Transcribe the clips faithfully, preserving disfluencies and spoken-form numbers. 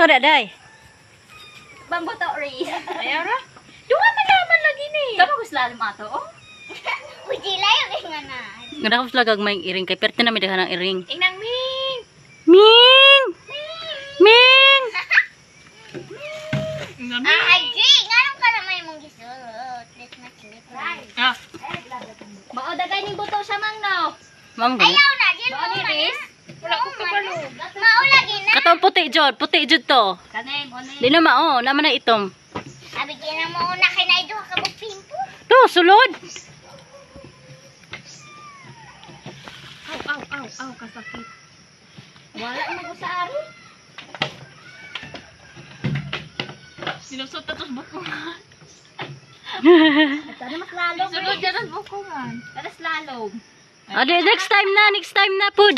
Unsa da day? Bambuto rin. Ayaw ra. Duha man naman lagi ni. Kamu gusto lalim ato, oh? Ujila yung nga na. Ngada ko lagag may iring kay perte na may daghang iring. Inang Ming. Ming! Ming! Inang Ah, Ming. ay, Jing! Anong ka naman mong gisulot? Let's not sleep. Ah, Bao dagay ning buto sa mangno. Ma'am gani. Ayaw na, Jing! Bao ni Riz? wala ko kabalo. Maulagi na. Katong puti jud, puti jud to. Kanay mo ni. Di na mao, naman na itom. Sabi ka na mo una kay na ito ka magpimpo. To, sulod. Aw, aw, aw, aw, kasakit. Wala mo ko sa ari. Sinusot tatos bukungan. Sana mas lalo. Sulod dyan ang bukungan. Taras lalo. Ade, next time na, next time na pud.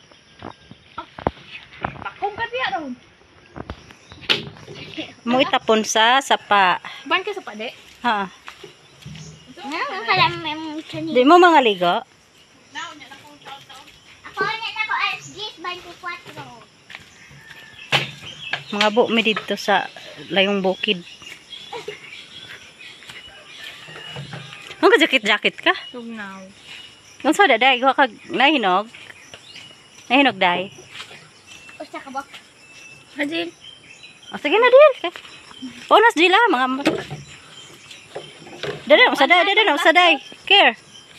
Pakong ka diya ron. Mo itapon sa sapa. Ban ka sa pade? Ha. Ano ka lang may mong chani? Di mo mga ligo? Ako na ako as Gis twenty-four. Mga bu mi dito sa layong bukid. Ang jacket-jacket ka? Tugnaw. Kung sa daday, gawa kag nahinog. Nahinog day. Usa ka ba? Hajil. O sige na dil. Okay. Bonus dila mga Dada, usaday, dada, usaday. Care.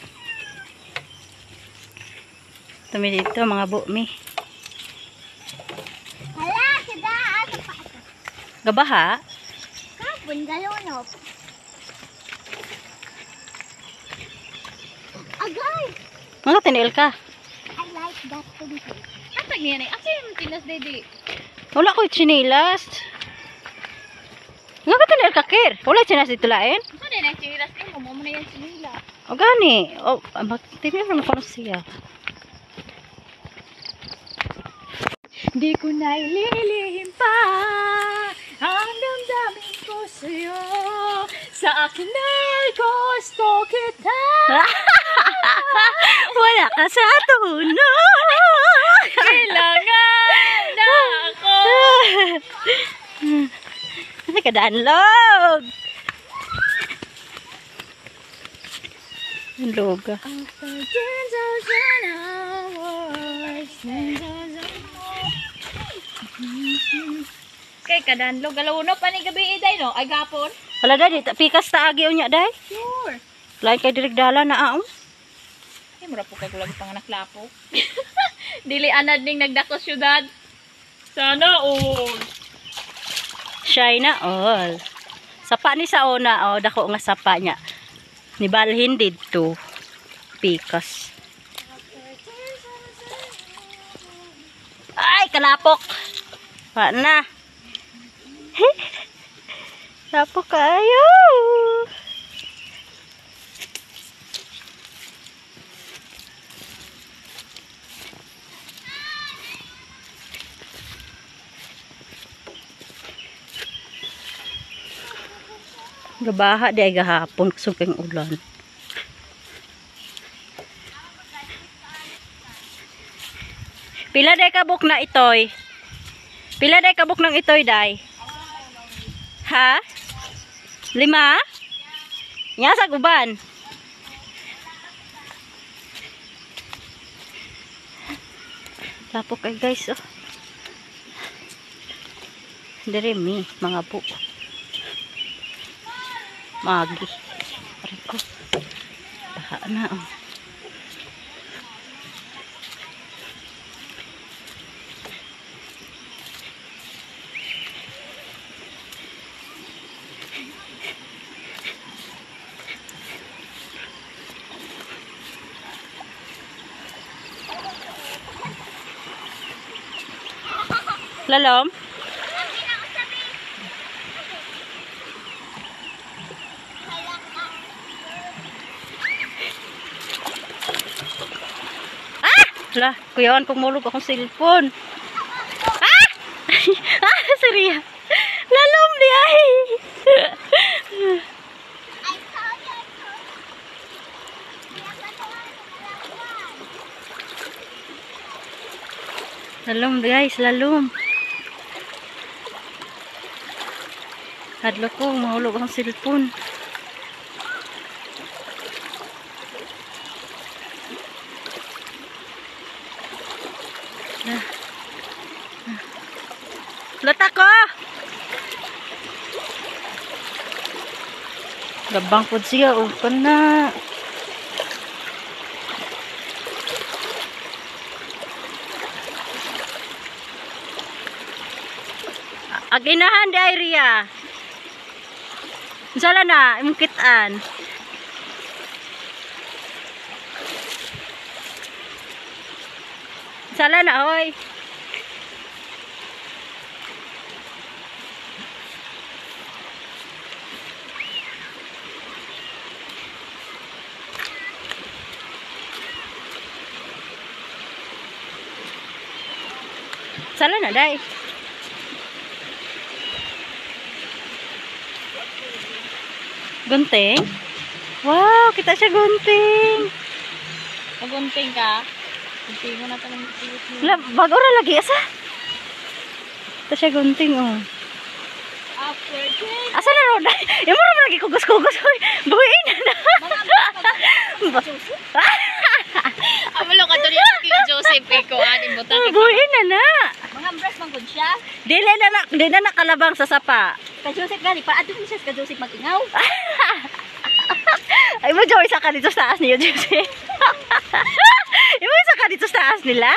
Tumi dito mga bu mi. Hala, sada ano pa ito? Gabaha. Kapon galonop. Agay! Mga tinil ka. I like that too. Atag niya na. Asa yung tinas dedi? Wala ko chinilas. Nga ka tinil ka, Care. Wala chinas dito lain. Ano na yung chinilas mo? Mo mo na yung chinila. O gani. O, tinil naman ko siya. Di ko na ililihim pa ang damdamin ko sa'yo. Sa akin ay gusto kita. Wala ka sa tuno. Kailangan na ako. Ay, kadaanlog. Ang loga. After ten thousand hours, ten thousand more. Kay kadanlog galawno pa ni gabi iday no? Ay gapon. Wala dahil, pikas taagi o niya dahil. Sure. Lain kay dirigdala na aong. Ay mura po kay kulag panganak lapo. Dili anad ning nagdako syudad. Sana all. Shy na all. Sapa ni sa una, oh, dako nga sapa niya. Nibalhin dito. Pikas. Ay, kalapok. Pa na. Lapok kayo. Gabaha di ay gahapon kusog kang ulan. Pila day kabuk na itoy? Pila day kabuk ng itoy day? Ha? Lima? Nya sa guban. Lapok ay guys oh. Dire mi mga bu. Magi. Aray ko. Baha na oh. Lalom? Ah! Lah, kuyawan kong mulog akong cellphone. Ah! Ah, seriya. Lalom di ay. Lalom guys, lalom. Hadlo ko, mahulog ang cellphone. Ah. Ah. Lata ko! Gabang po siya, o ka na. Aginahan di area. Sala na, imkitan. Sala na, hoy. Sala na, day. Gunting? Wow, kita siya gunting. Magunting ka. Gunting mo na ito ng tiwit mo. La, bago ra lagi asa. Kita siya gunting, oh. After check. Asa na ro? Imo ra lagi kugos-kugos. Buhiin na na. Amalo ka to niya si Joseph kay ko aning butang. Buhiin na na. Mga breast man gud siya. Dili na na, dili na nakalabang sa sapa. Ka Joseph gani pa adto siya ka Joseph mag-ingaw. Ay mo Joy, isa ka dito sa taas niyo, Jose. Imo isa ka dito sa taas nila?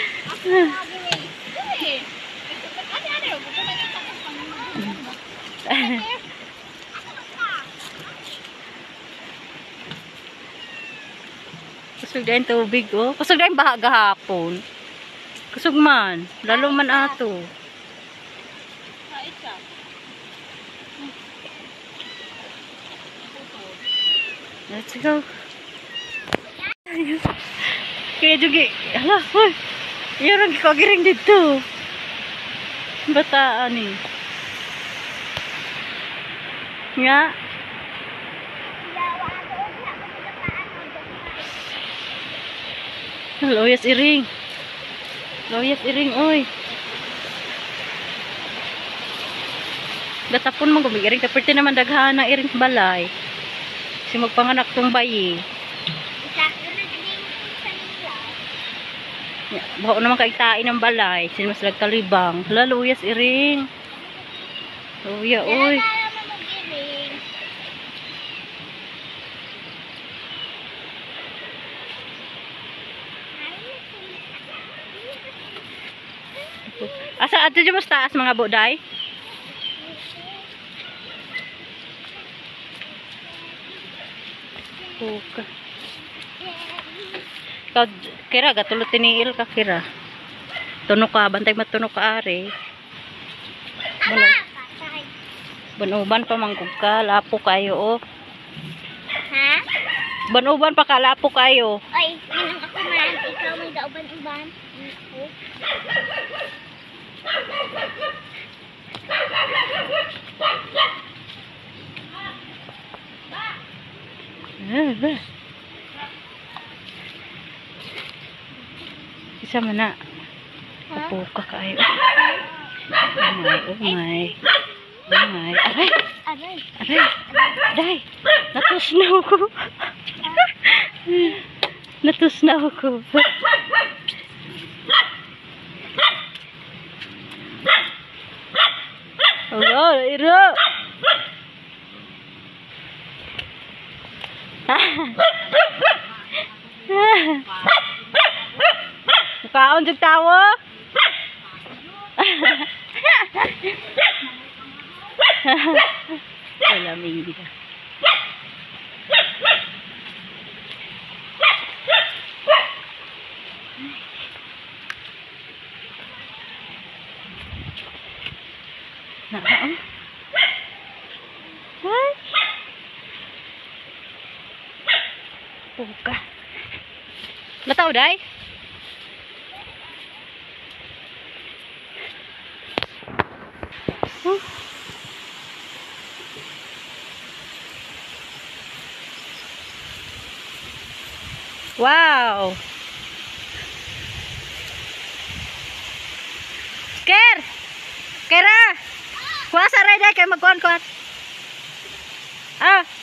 Kusog dahil tubig, oh. Kusog dahil baha gahapon. Kusog man. Lalo man ato. Kait ka. Let's go. Kaya juga, hala, hoy. Iya orang kagiring dito. Bataan ni. Nga. Loyas iring. Loyas iring, oy. Gatapon mo gumigiring kaperte naman daghan ng iring balay. Si magpanganak tong bayi. Baho naman kaigtain ng balay. Sino mas nagkalibang. Laluyas iring. Luya, oy. Asa ato dyan mas taas mga buday? Puka. Ikaw, kira, gatulot tiniil ka, kira. Tuno ka, bantay matuno ka, ari. Bano, banuban pa manggug ka, lapo kayo, oh. Ha? Banuban pa ka, lapo kayo. Oy, minang ako man. Ikaw may dauban-uban. Ako. Ah, ba. Isa man na. Apo ka kayo. Oh my, oh my. Oh my. Aray, Aray. aray. Day, natus na ako. Natus na ako. Hello, iro. Kaon jug tawo. Alaming kita. Nah, Hai. Buka. Nggak tahu, Day. Huh. Wow. Ker. Kera. Kuasa day, day, kay magkuhan-kuhan. Ah.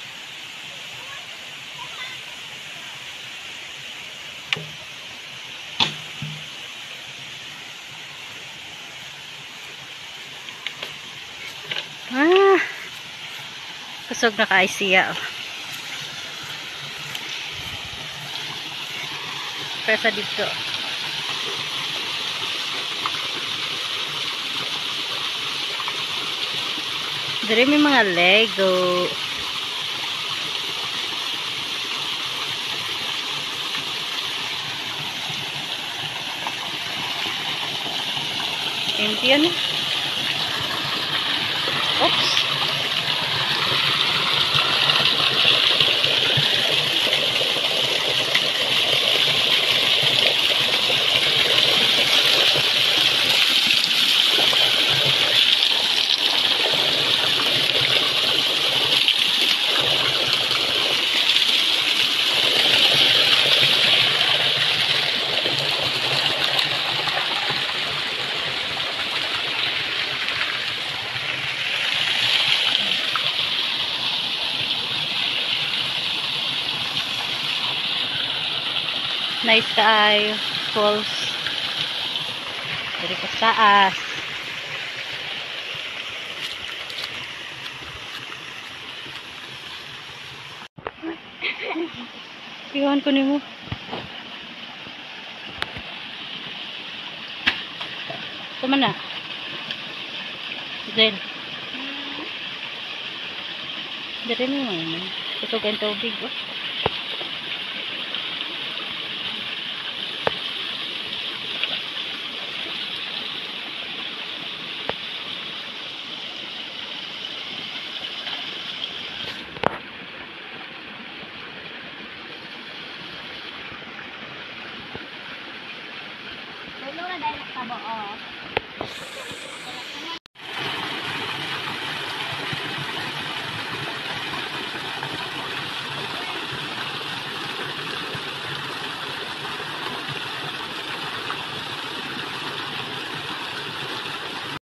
Ah. Kusog na kaay siya. Oh. Presa dito. Dari may mga Lego. Empty yan. Oops. Nice kaayo. Falls. Dari ka saas. Iwan ko ni mo. Tama na. Zen. Dari mo naman. Kusog ang tubig. Oh. Lalo na dahil nakabao.